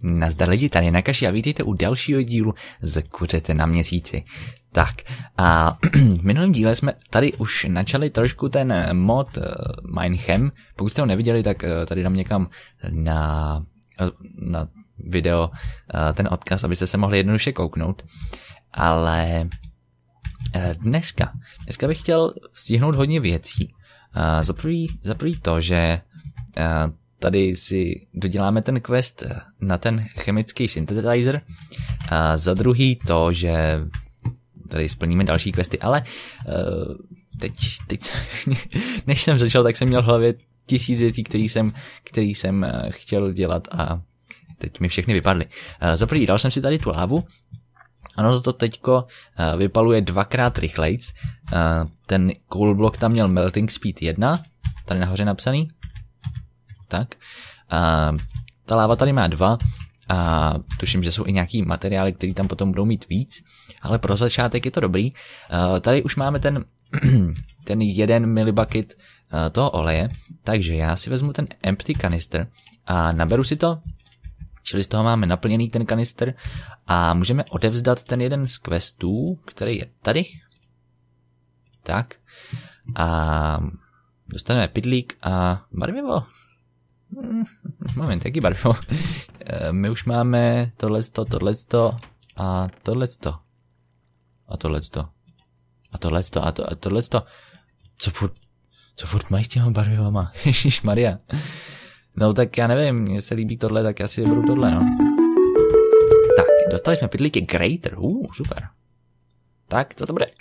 Nazdar lidi, tady Nakashi a vítejte u dalšího dílu z Kuřete na měsíci. Tak a v minulém díle jsme tady už načali trošku ten mod Minechem. Pokud jste ho neviděli, tak tady dám někam na video ten odkaz, abyste se mohli jednoduše kouknout. Ale dneska bych chtěl stihnout hodně věcí. Za prvý to, že tady si doděláme ten quest na ten chemický synthesizer. Za druhý to, že tady splníme další questy, ale teď než jsem začal, tak jsem měl v hlavě 1000 věcí, který jsem chtěl dělat a teď mi všechny vypadly. Za prvý dal jsem si tady tu lávu. Ano, to teďko vypaluje 2x rychlejc. Ten cool block tam měl melting speed 1, tady nahoře napsaný. Tak. Ta láva tady má 2 a tuším, že jsou i nějaký materiály, které tam potom budou mít víc, ale pro začátek je to dobrý. Tady už máme ten 1 milibucket toho oleje, takže já si vezmu ten empty kanister a naberu si to, čili z toho máme naplněný ten kanister a můžeme odevzdat ten jeden z questů, který je tady. Tak. A dostaneme pytlík a barvivo. Moment, jaký barvivo? My už máme tohleto a tohleto. A tohleto. A tohleto. A tohleto. Co furt mají s těma barvivama? Ježišmarja. No tak já nevím, mně se líbí tohle, tak já si vyberu tohle, no. Tak, dostali jsme pytlíky Greater, super. Tak, co to bude?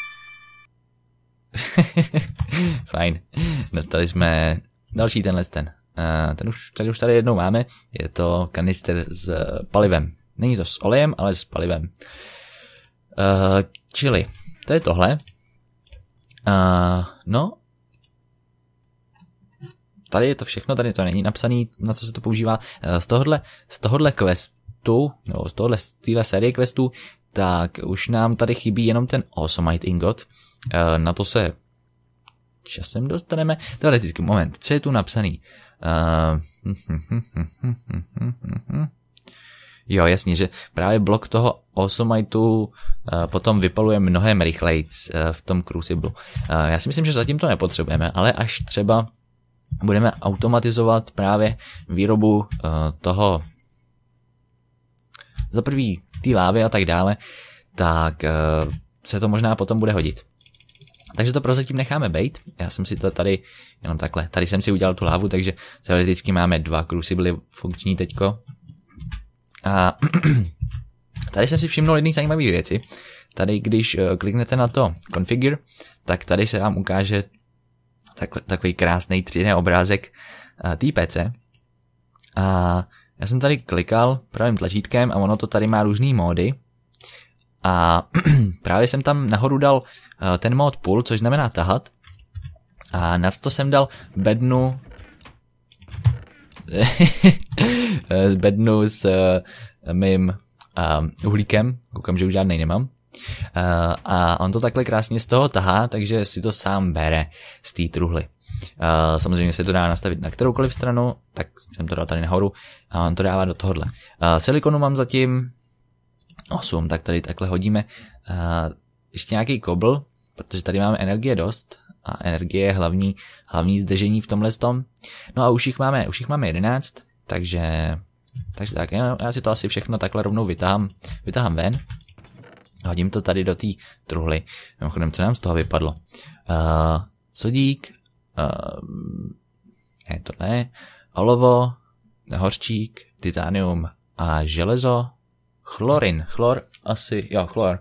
Fajn. Dostali jsme další ten. Ten už tady jednou máme. Je to kanister s palivem. Není to s olejem, ale s palivem. Čili, to je tohle. No. Tady je to všechno, tady to není napsaný, na co se to používá. Z tohohle questu, nebo z téhle série questů, tak už nám tady chybí jenom ten Awesomite ingot. Na to se časem dostaneme. Teoreticky, moment, co je tu napsaný? Jo, jasně, že právě blok toho Awesomiteu potom vypaluje mnohem rychlejc v tom Crucible. Já si myslím, že zatím to nepotřebujeme, ale až třeba budeme automatizovat právě výrobu toho za prvý té lávy a tak dále, tak se to možná potom bude hodit. Takže to prozatím necháme bejt. Já jsem si to tady jenom takhle. Tady jsem si udělal tu lávu, takže teoreticky máme 2 crucibly funkční teďko. A tady jsem si všimnul jedné zajímavé věci. Tady, když kliknete na to configure, tak tady se vám ukáže takový krásný 3D obrázek té PC. A já jsem tady klikal pravým tlačítkem a ono to tady má různý módy. A právě jsem tam nahoru dal ten mod pull, což znamená tahat. A na to jsem dal bednu s mým uhlíkem. Koukám, že už žádnej nemám. A on to takhle krásně z toho tahá, takže si to sám bere z té truhly. Samozřejmě se to dá nastavit na kteroukoliv stranu, tak jsem to dal tady nahoru a on to dává do tohohle. Silikonu mám zatím 8, tak tady takhle hodíme. Ještě nějaký kobl, protože tady máme energie dost a energie je hlavní zdržení v tomhle tom. No a už jich máme 11, takže tak, já si to asi všechno takhle rovnou vytahám ven. Hodím to tady do té truhly. Mimochodem, co nám z toho vypadlo? Sodík, olovo, hořčík, titanium a železo, chlor, chlor.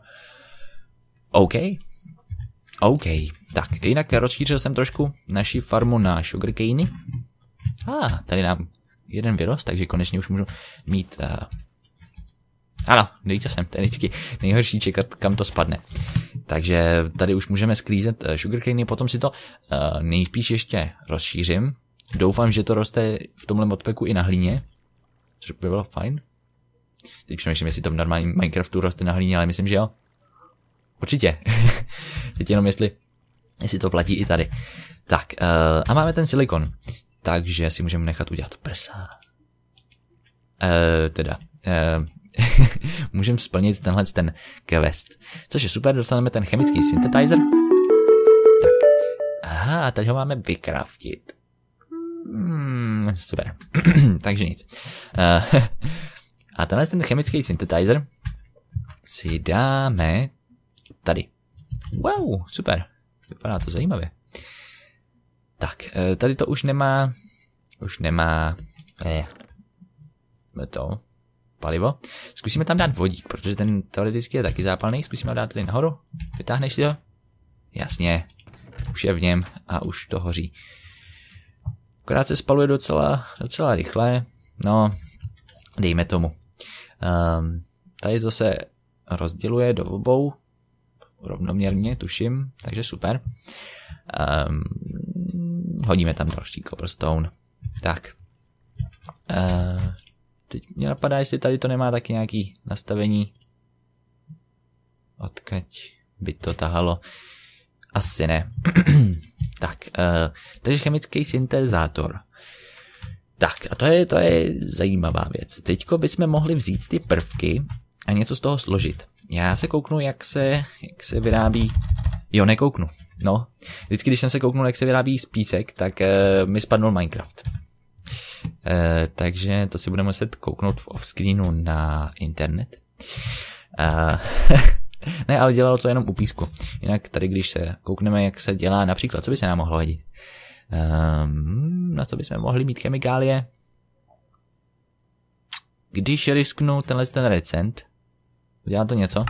OK. Tak, jinak rozšířil jsem trošku naši farmu na sugarcane. Tady nám jeden vyrost, takže konečně už můžu mít... Ano, dejte sem, to je vždycky nejhorší čekat, kam to spadne. Takže tady už můžeme sklízet sugarcane, potom si to nejspíš ještě rozšířím. Doufám, že to roste v tomhle modpacku i na hlíně, což by bylo fajn. Teď přemýšlím, jestli to v normálním Minecraftu roste na hlíně, ale myslím, že jo. Určitě. Teď jenom jestli to platí i tady. Tak, a máme ten silikon, takže si můžeme nechat udělat prsa. můžeme splnit tenhle ten quest. Což je super, dostaneme ten chemický synthetizer. Tak. Aha, teď ho máme vykraftit. Super. Takže nic. A tenhle ten chemický synthetizer si dáme tady. Wow, super. Vypadá to zajímavě. Tak, tady to už nemá to palivo. Zkusíme tam dát vodík, protože ten teoreticky je taky zápalný. Zkusíme ho dát tady nahoru. Vytáhneš si to? Jasně. Už je v něm a už to hoří. Akorát se spaluje docela rychle. No, dejme tomu. Tady to se rozděluje do obou. Rovnoměrně, tuším. Takže super. Hodíme tam další cobblestone. Tak. Teď mě napadá, jestli tady to nemá taky nějaký nastavení. Odkud by to tahalo? Asi ne. Tak, takže chemický syntézátor. Tak, a to je zajímavá věc. Teďko bychom mohli vzít ty prvky a něco z toho složit. Já se kouknu, jak se vyrábí. Jo, nekouknu. No, vždycky, když jsem se kouknul, jak se vyrábí z písek, tak mi spadnul Minecraft. Takže to si budeme muset kouknout v offscreenu na internet. Ne, ale dělalo to jenom u písku. Jinak tady, když se koukneme, jak se dělá například, co by se nám mohlo hodit? Na co bychom mohli mít chemikálie? Když risknu ten recent, udělá to něco?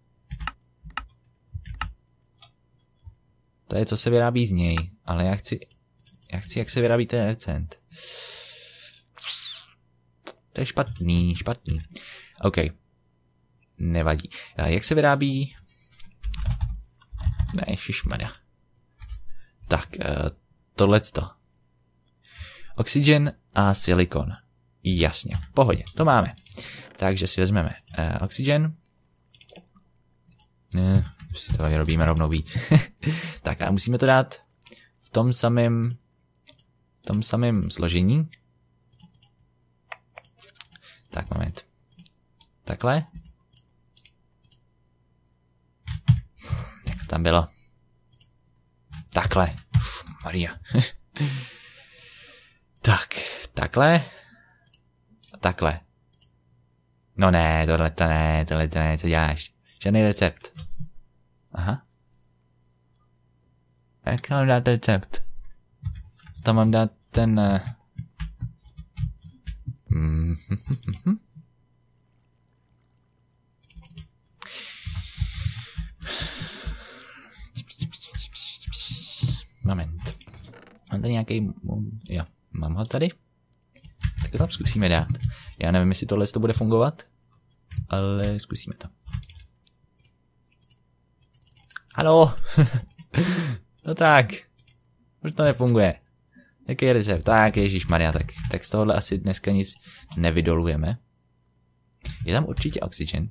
To je, co se vyrábí z něj, ale já chci, jak se vyrábí ten recent. To je špatný. OK. Nevadí. Jak se vyrábí? Ne, ježišmarja. Tak, tohleto. Oxygen a silikon. Jasně, v pohodě, to máme. Takže si vezmeme oxygen. Si to vyrobíme rovnou víc. Tak a musíme to dát v tom samém složení. Tak, moment. Takhle. Jak to tam bylo? Takhle. Maria. Tak, takhle. Takhle. No ne, tohle ne, co děláš? Žádný recept. Aha. Jak mám dát recept? Tam mám dát ten... Moment. Mám tady nějaký... Jo, mám ho tady. Tak to tam zkusíme dát. Já nevím, jestli tohle to bude fungovat, ale zkusíme to. Haló? No tak. Už to nefunguje. Jaký je recept? Tak, ježišmarja, tak z tohohle asi dneska nic nevydolujeme. Je tam určitě oxygen.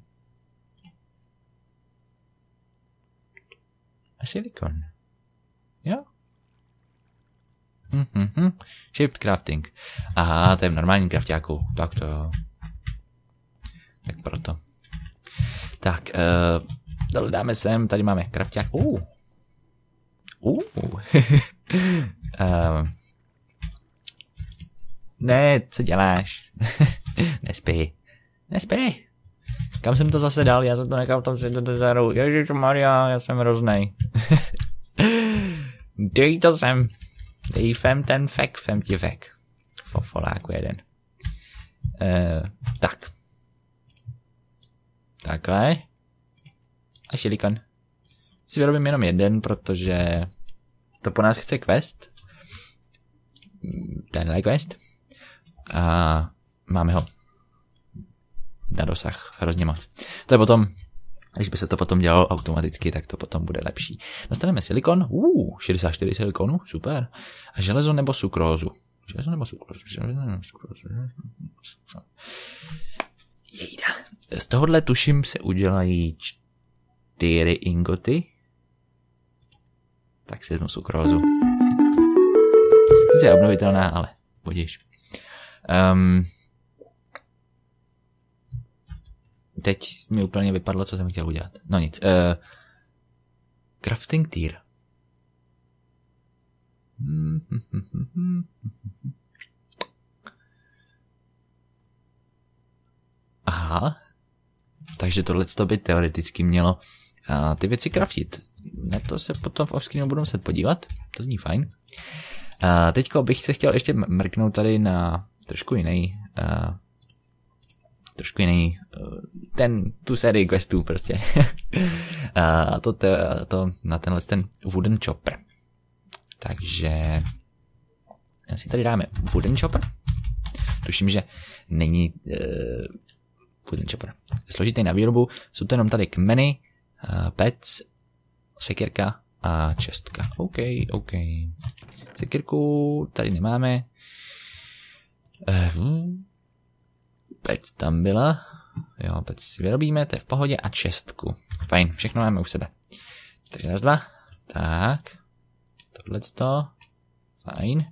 A silikon. Jo? Shipped crafting. Aha, to je v normálním craftáku. Tak to jo. Tak proto. Tak, dole dáme sem, tady máme crafták. Ne, co děláš? Nespí. Kam jsem to zase dal? Já jsem to nechal v tom synthetizeru. Ježišmarja, já jsem hroznej. Dej to sem. Dej fem ten fek, fem ti fek. Fofoláku jeden. Tak. Takhle. A silikon. Si vyrobím jenom jeden, protože to po nás chce quest. Tenhle quest. A máme ho na dosah hrozně moc. To je potom, když by se to potom dělalo automaticky, tak to potom bude lepší. Dostaneme silikon, 64 silikonu, super. A železo nebo sukrózu. Jejda. Z tohohle tuším se udělají 4 ingoty. Tak si vezmu sukrózu. Sice je obnovitelná, ale budíš. teď mi úplně vypadlo, co jsem chtěl udělat. No nic. Crafting tier. Aha. Takže tohleto by teoreticky mělo ty věci craftit. Na to se potom v offscreenu budu muset podívat. To zní fajn. Teďko bych se chtěl ještě mrknout tady na trošku jiný tu sérii questů prostě. A to na ten wooden chopper. Takže si tady dáme wooden chopper. Tuším, že není wooden chopper. Složitý na výrobu. Jsou to jenom tady kmeny, pec, sekirka a čestka. OK. Sekirku tady nemáme. Pec tam byla. Jo, pec si vyrobíme, to je v pohodě. A čestku. Fajn, všechno máme u sebe. Takže raz, dva. Tak. Tohleto. Fajn.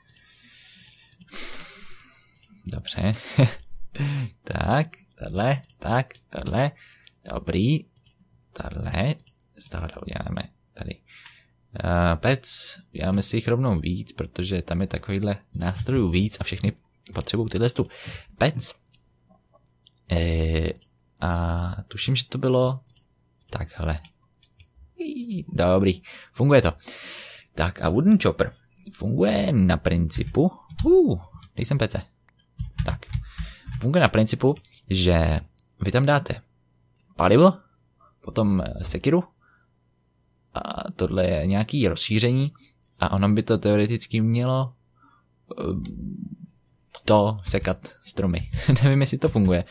Dobře. Tak, tohle. Dobrý. Tohle. Z toho uděláme tady. Pec. Uděláme si jich rovnou víc, protože tam je takovýhle nástrojů víc a všechny potřebují tyhle tu pec. A tuším, že to bylo takhle. Dobrý. Funguje to. Tak a wooden chopper funguje na principu. Nejsem pece. Tak. Funguje na principu, že vy tam dáte palivo, potom sekiru a tohle je nějaký rozšíření a ono by to teoreticky mělo to sekat stromy. Nevím, jestli to funguje.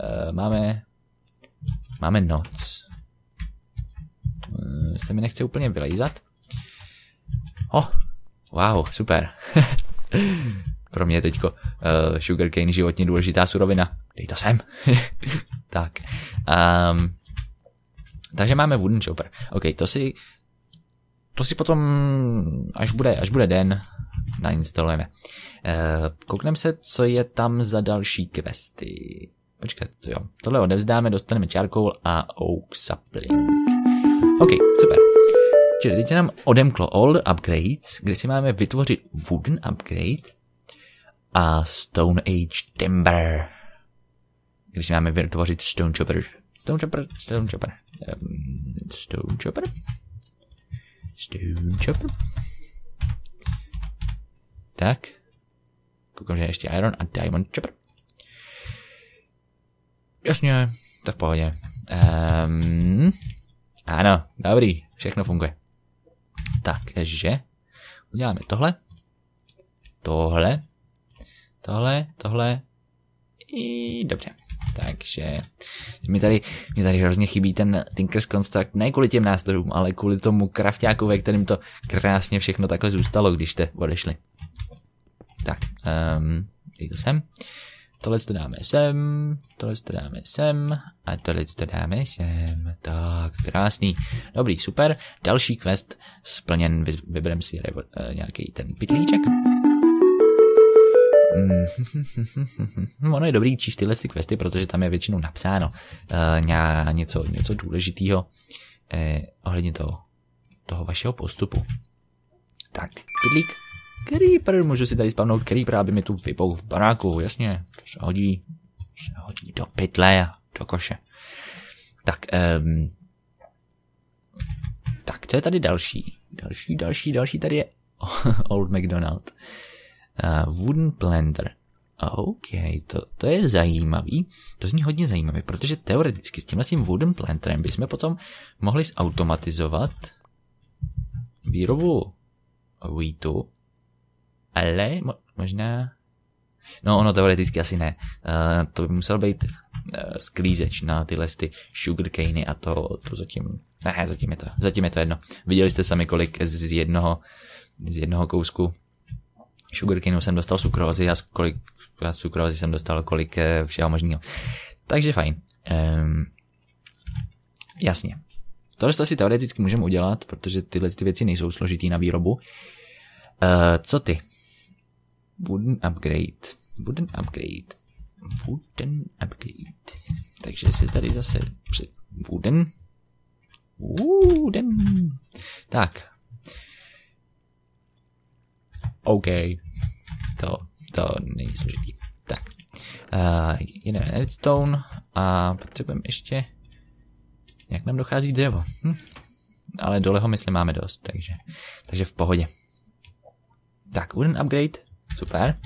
Máme noc. Se mi nechce úplně vylejzat. Wow, super. Pro mě je teďko sugarcane životně důležitá surovina. Dej to sem. Tak. Takže máme wooden chopper. OK, to si potom, až bude den, nainstalujeme. Koukneme se, co je tam za další questy. Počkat, jo. Tohle odevzdáme, dostaneme charcoal a oak sapling. OK, super. Čili teď se nám odemklo all upgrades, kde si máme vytvořit wooden upgrade a stone age timber, kde si máme vytvořit stone chopper. Tak. Koukám, že je ještě iron a diamond chopper. Jasně, to v pohodě. Ano, dobrý, všechno funguje. Takže uděláme tohle i dobře. Takže mi tady hrozně chybí ten Tinker's Construct, ne kvůli těm nástrojům, ale kvůli tomu krafťáku, ve kterým to krásně všechno takhle zůstalo, když jste odešli. Tak, teď to sem. Tohle to dáme sem a tohle to dáme sem. Tak, krásný. Dobrý, super. Další quest splněn. Vybereme si nějaký ten pytlíček. Ono je dobrý číst tyhle questy, protože tam je většinou napsáno něco důležitého ohledně toho vašeho postupu. Tak, pytlík. Creeper, můžu si tady spavnout Creeper, aby mi tu vypoul v baráku, jasně, to se hodí do pytle a do koše. Tak, tak, co je tady další? Další tady je Old McDonald. Wooden Planter. OK, to je zajímavý, to zní hodně zajímavý, protože teoreticky s tím Wooden Planterem bychom potom mohli zautomatizovat výrobu wheatu, ale možná... No, ono teoreticky asi ne. To by musel být sklízeč na tyhle sugarcane a to zatím... Ne, zatím je to jedno. Viděli jste sami, kolik z jednoho kousku sugarcaneu jsem dostal sukrózy a kolik sukrózy jsem dostal kolik všeho možného. Takže fajn. Jasně. Tohle si teoreticky můžeme udělat, protože tyhle věci nejsou složitý na výrobu. Co ty? Wooden upgrade. Takže si tady zase wooden. Tak. OK. To není složitý. Tak. Jeden redstone a potřebujeme ještě... Jak nám dochází dřevo? Ale dole ho myslím máme dost, takže v pohodě. Tak, wooden upgrade. Super.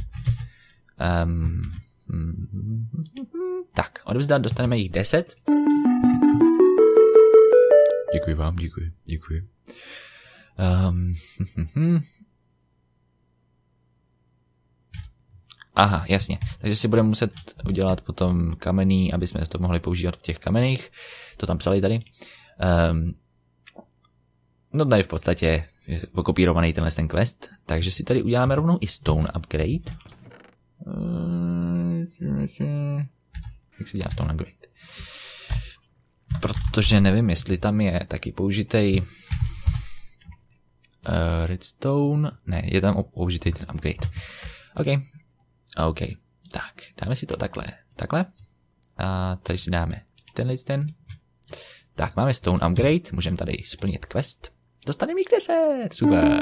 Tak, odevzdat dostaneme jich 10. Děkuji vám, děkuji. Aha, jasně. Takže si budeme muset udělat potom kamenný, aby jsme to mohli používat v těch kamenných. To tam psali tady. No tady v podstatě je okopírovaný tenhle ten quest. Takže si tady uděláme rovnou i stone upgrade. Jak se dělá stone upgrade? Protože nevím, jestli tam je taky použitej redstone. Ne, je tam použitej ten upgrade. OK. Tak, dáme si to takhle. A tady si dáme ten. Tak, máme stone upgrade, můžeme tady splnit quest. Dostaneme jich 10, super.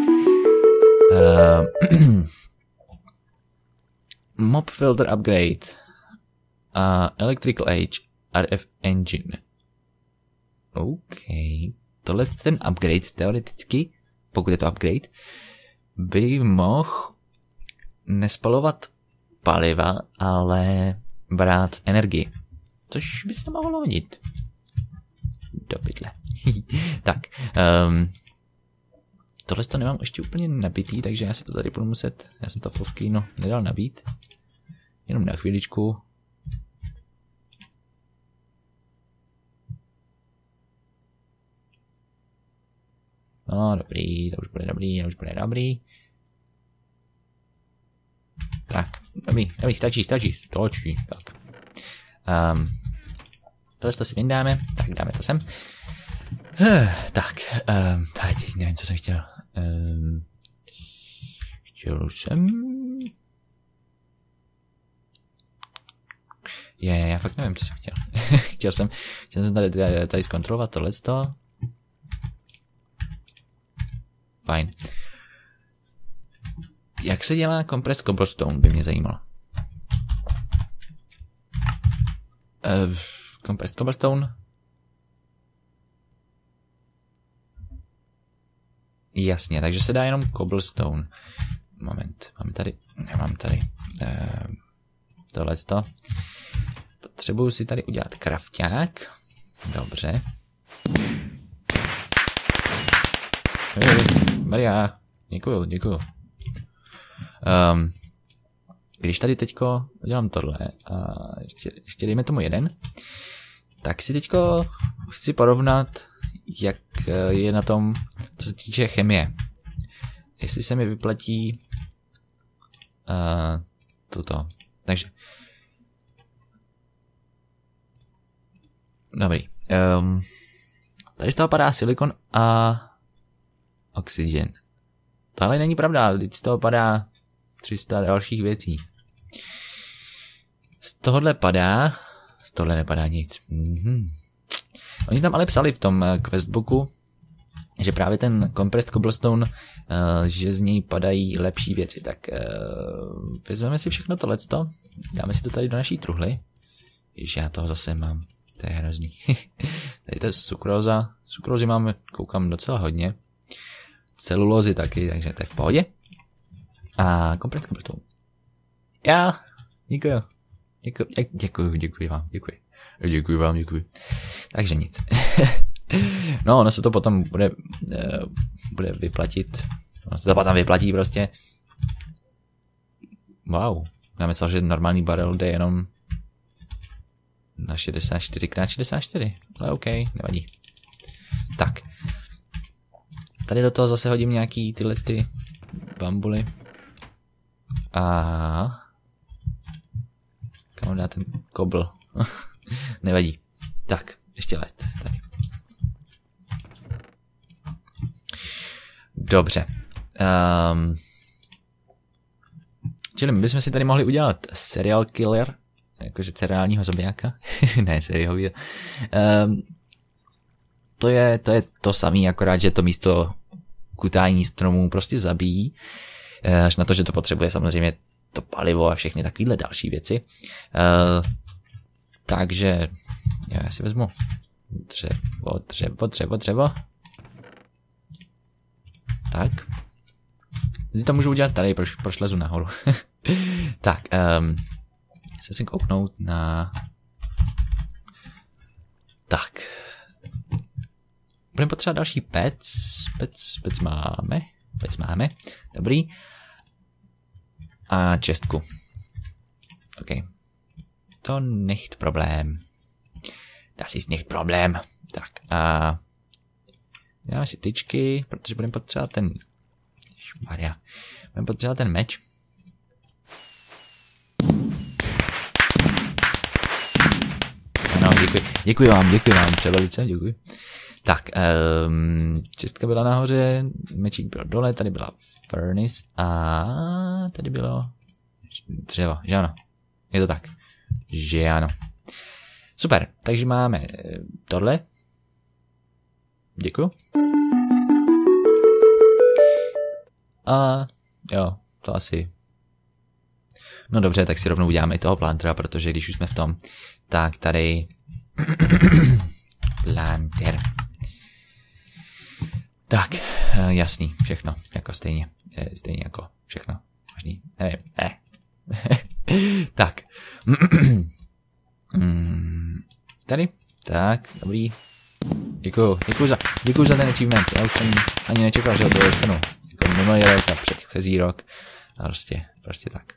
Mob filter upgrade. Electrical age, RF engine. OK. Tohle ten upgrade, teoreticky, pokud je to upgrade, by mohl nespalovat paliva, ale brát energii. Což by se mohlo hodit. Do pytle. Tak. Tohle to nemám ještě úplně nabitý, takže já si to tady budu muset... Já jsem to v offcreenu nedal nabít. Jenom na chvíličku. No, dobrý, to už bude dobrý. Tak, dobrý, stačí. Tak. Tohle to si vyndáme, tak dáme to sem. Tak, teď nevím, co jsem chtěl. Chtěl jsem... Já fakt nevím, co jsem chtěl. chtěl jsem tady zkontrolovat tohleto. Fajn. Jak se dělá compressed cobblestone, by mě zajímalo. Compressed cobblestone. Jasně, takže se dá jenom cobblestone. Moment, mám tady tohleto. Potřebuju si tady udělat krafťák. Dobře. Maria, děkuju. Když tady teďko udělám tohle a ještě dejme tomu jeden, tak si teďko chci porovnat, jak je na tom, co se týče chemie. Jestli se mi vyplatí toto. Takže dobrý. Tady z toho padá silikon a oxygen. To ale není pravda, teď z toho padá 300 dalších věcí. Z tohohle nepadá nic. Oni tam ale psali v tom questbooku, že právě ten compressed cobblestone, že z něj padají lepší věci. Tak vezmeme si všechno tohleto, dáme si to tady do naší truhly. Ježiš, já toho zase mám, to je hrozný. Tady to je sukróza. Sukrózy máme, koukám, docela hodně. Celulózy taky, takže to je v pohodě. A compressed cobblestone. Já, děkuji vám. Takže nic. No, ono se to potom bude vyplatit. Ono se to potom vyplatí prostě. Wow. Já myslel, že normální barel jde jenom na 64x64. Ale OK, nevadí. Tak. Tady do toho zase hodím nějaký tyhle ty bambuly. A kam dá ten kobl? Nevadí. Tak, ještě led. Tady. Dobře. Čili my bychom si tady mohli udělat serial killer jakože cereálního zabijáka. Ne, seriový. To je to samé, akorát, že to místo kutání stromů prostě zabíjí. Až na to, že to potřebuje samozřejmě to palivo a všechny takovéhle další věci. Takže já si vezmu dřevo. Tak. Si to můžu udělat tady, proč lezu nahoru. Tak, chci si kouknout na... Tak. Budeme potřebovat další pec. Pec máme. Dobrý. A čestku. OK. To nicht problém. Das ist nicht problém. Tak a... Dáme si tyčky, protože budeme potřebovat ten... Maria. Budeme potřebovat ten meč. Ano, děkuji vám, převelice, děkuji. Tak, čistka byla nahoře, mečík byl dole, tady byla furnace a tady bylo dřevo, že ano? Je to tak, že ano. Super, takže máme tohle. Děkuji. A jo, to asi... No dobře, tak si rovnou uděláme i toho plantera, protože když už jsme v tom, tak tady... Planter. Tak, jasný, všechno, jako stejně jako všechno, možný, nevím, Tak. Tady, tak, dobrý. Děkuju za ten achievement, já už jsem ani nečekal, že ho dostanu, jako minulý rok a předchozí rok, a prostě tak.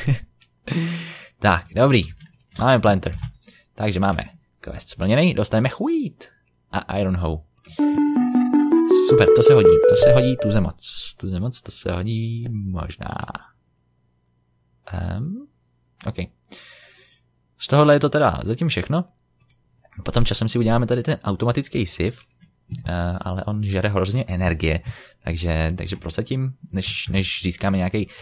Tak, dobrý, máme planter, takže máme quest splněný, dostaneme wheat a iron hoe. Super, to se hodí tuze moc, to se hodí možná. OK. Z tohohle je to teda zatím všechno. Potom časem si uděláme tady ten automatický sieve, ale on žere hrozně energie, takže prozatím, než získáme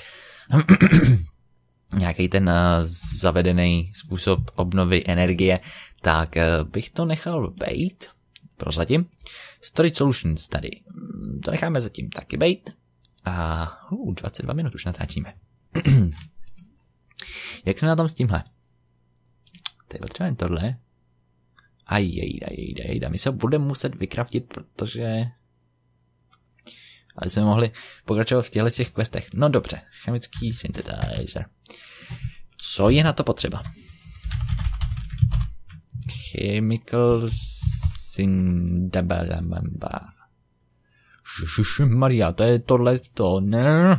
nějaký ten zavedený způsob obnovy energie, tak bych to nechal bejt prozatím. Storage Solutions tady, to necháme zatím taky bejt. A 22 minut už natáčíme. Jak jsme na tom s tímhle? Teď potřebujeme tohle. Ajejda, my se budeme muset vykraftit, protože... Ale jsme mohli pokračovat v těch questech. No dobře, chemický synthetizer. Co je na to potřeba? Chemical synthetizer. Maria, to je tohleto, ne?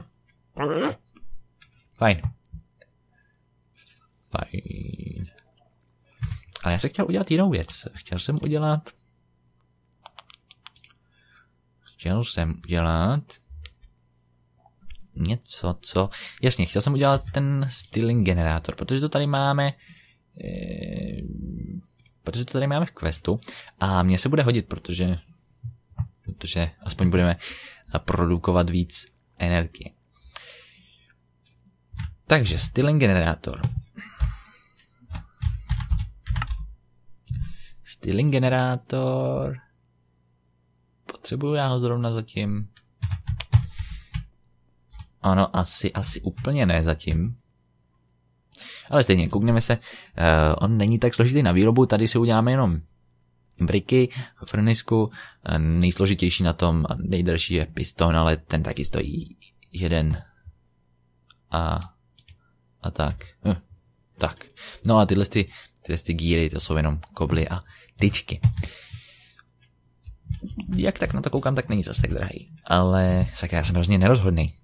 Fajn. Ale já jsem chtěl udělat jinou věc. Chtěl jsem udělat něco, co... Jasně, chtěl jsem udělat ten stealing generátor, protože to tady máme v questu a mně se bude hodit, protože aspoň budeme produkovat víc energie. Takže stealing generátor. Stealing generátor. Potřebuju já ho zrovna zatím. Ano, asi úplně ne zatím. Ale stejně, koukněme se. On není tak složitý na výrobu, tady si uděláme jenom briky, furnisku, nejsložitější na tom a nejdelší je piston, ale ten taky stojí 1. A tak. Tak. No a tyhle gíry, to jsou jenom kobly a tyčky. Jak tak na to koukám, tak není zase tak drahý. Ale sakra, já jsem hrozně nerozhodný.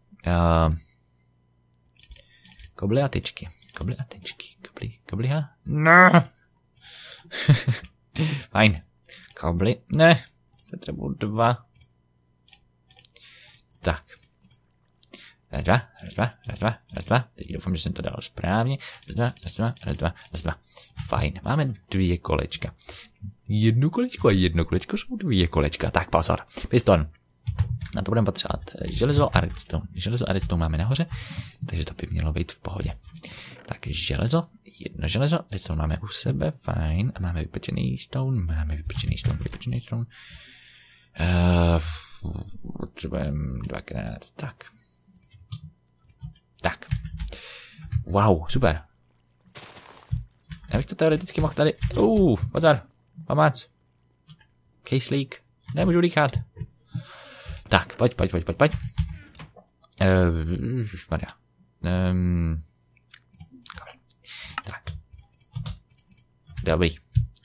Kobly a tyčky. Kobly a... No. Fajn. Kobly. Ne. Potřebuji 2. Tak. Raz, dva. Teď doufám, že jsem to dal správně. Raz, dva. Fajn. Máme 2 kolečka. 1 kolečko a 1 kolečko jsou 2 kolečka. Tak pozor. Piston. Na to budeme potřebovat železo a redstone. Železo a redstone máme nahoře, takže to by mělo být v pohodě. Tak železo, jedno železo, redstone máme u sebe, fajn. A máme vypečený stone, vypečený stone. Potřebujeme dvakrát, tak. Tak. Wow, super. Já bych to teoreticky mohl tady... pozor, pomoc. Case leak, nemůžu dýchat. Tak, pojď. Ježišmarja. Tak. Dobrý.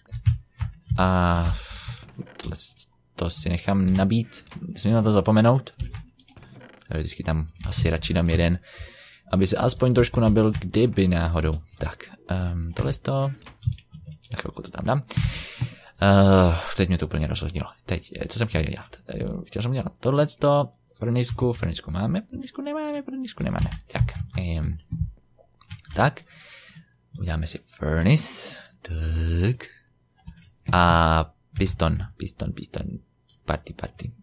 A to si nechám nabít. Nesmím na to zapomenout. Vždycky tam asi radši dám jeden, aby se aspoň trošku nabil, kdyby náhodou. Tak, tohle to... Na chvilku to tam dám. Teď mě to úplně rozhodilo. Teď, co jsem chtěl dělat? Chtěl jsem dělat tohleto. Furnisku máme, furnisku nemáme. Tak. Uděláme si furnace. Tak. A piston. Party.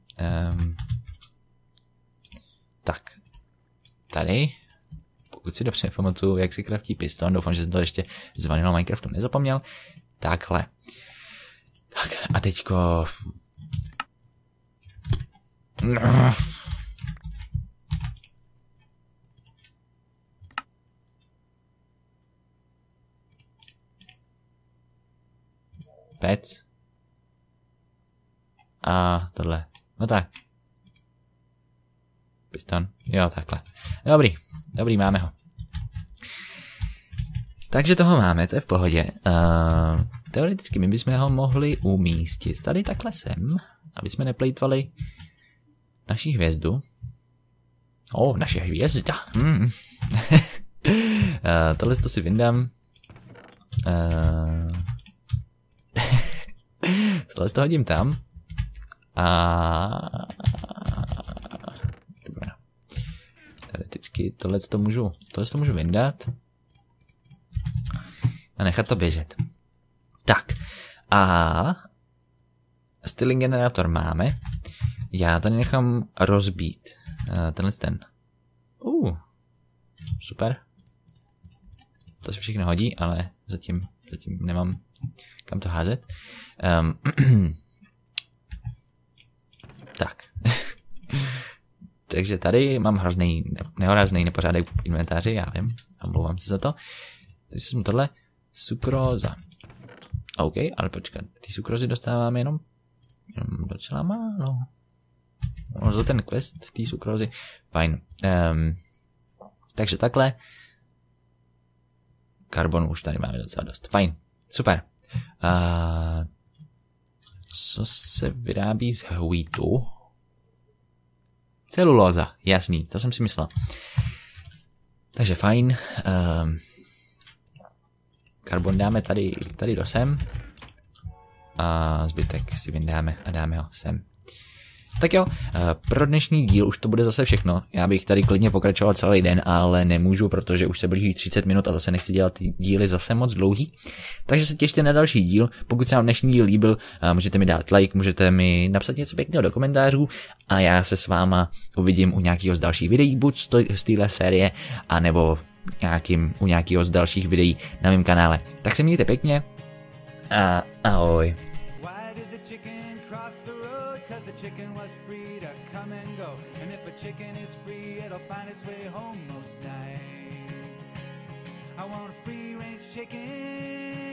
Tak. Tady. Pokud si dobře pamatuju, jak si craftí piston, doufám, že jsem to ještě z Vanilla Minecraftu nezapomněl. Takhle. Tak a teďko... Pec. A tohle. No tak. Piston. Jo, takhle. Dobrý, máme ho. Takže toho máme, to je v pohodě. Teoreticky my bychom ho mohli umístit tady takhle sem, aby jsme neplejtvali naši hvězdu. Naše hvězda. Tohle to si vyndám. Tohle to hodím tam. Dobrá. Teoreticky tohle to můžu vyndat. A nechat to běžet. Tak. A styling generátor máme. Já tady nechám rozbít. Tenhle ten. Super. To se všechno hodí, ale zatím nemám kam to házet. Tak. Takže tady mám nehorázný nepořádek v inventáři, já vím. Omlouvám se za to. Takže jsem tohle. Sukróza. OK, ale počkat. Ty sukrozy dostáváme jenom docela málo. Za ten quest, ty sukrozy. Fajn. Takže takhle. Karbonu už tady máme docela dost. Fajn. Super. Co se vyrábí z hvítu? Celulóza. Jasný, to jsem si myslel. Takže fajn. Karbon dáme tady do sem. A zbytek si vyndáme a dáme ho sem. Tak jo, pro dnešní díl už to bude zase všechno. Já bych tady klidně pokračoval celý den, ale nemůžu, protože už se blíží 30 minut a zase nechci dělat ty díly zase moc dlouhý. Takže se těšte na další díl. Pokud se vám dnešní díl líbil, můžete mi dát like, můžete mi napsat něco pěkného do komentářů a já se s váma uvidím u nějakého z dalších videí, buď z téhle série, anebo u nějakého z dalších videí na mém kanále. Tak se mějte pěkně a ahoj. Chicken was free to come and go, and if a chicken is free, it'll find its way home most nights. I want a free range chicken.